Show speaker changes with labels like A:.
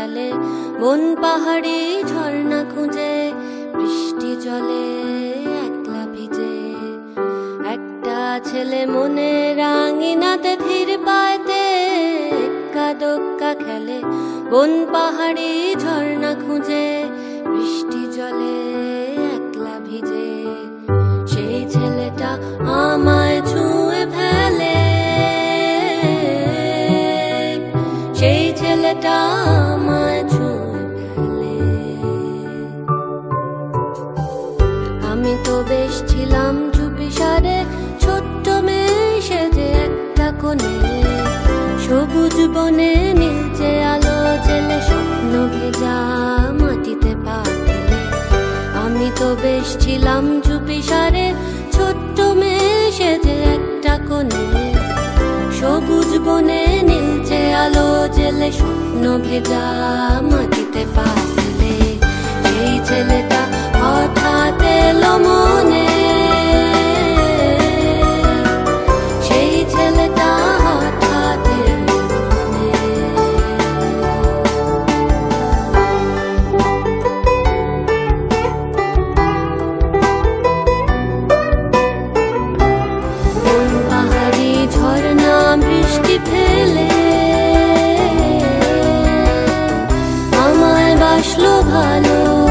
A: খেলে বন পাহাড়ি ঝর্ণা খুঁজে বৃষ্টি জলে একলা ভিজে একটা ছেলে মনে রাঙিনাতে ধীর পায়তে এক্কা দোক্কা খেলে বন পাহাড়ি ঝর্ণা খুঁজে বৃষ্টি জলে একলা ভিজে সেই ছেলেটা আমায় ছুঁয়ে ফেলে সেই ছেলেটা আমায় ছুঁয়ে ফেলে আমি তো বেশ ছিলাম চুপিসারে ছোট্ট মেয়ে সেজে একটা কোণে সবুজ বনে নীলচে আলো জেলে স্বপ্ন ভেজা মাটিতে পা ফেলে আমি তো বেশ ছিলাম চুপিসারে ছোট্ট মেয়ে সেজে একটা কোণে সবুজ বনে নীলচে আলো জেলে স্বপ্ন ভেজা মাটিতে পা ফেলে সেই ছেলেটা হঠাৎ এলো মনে সেই ছেলেটা হঠাৎ এলো মনে বন পাহাড়ি ঝর্ণা বৃষ্টি ফেলে আমায় বাসলো ভালো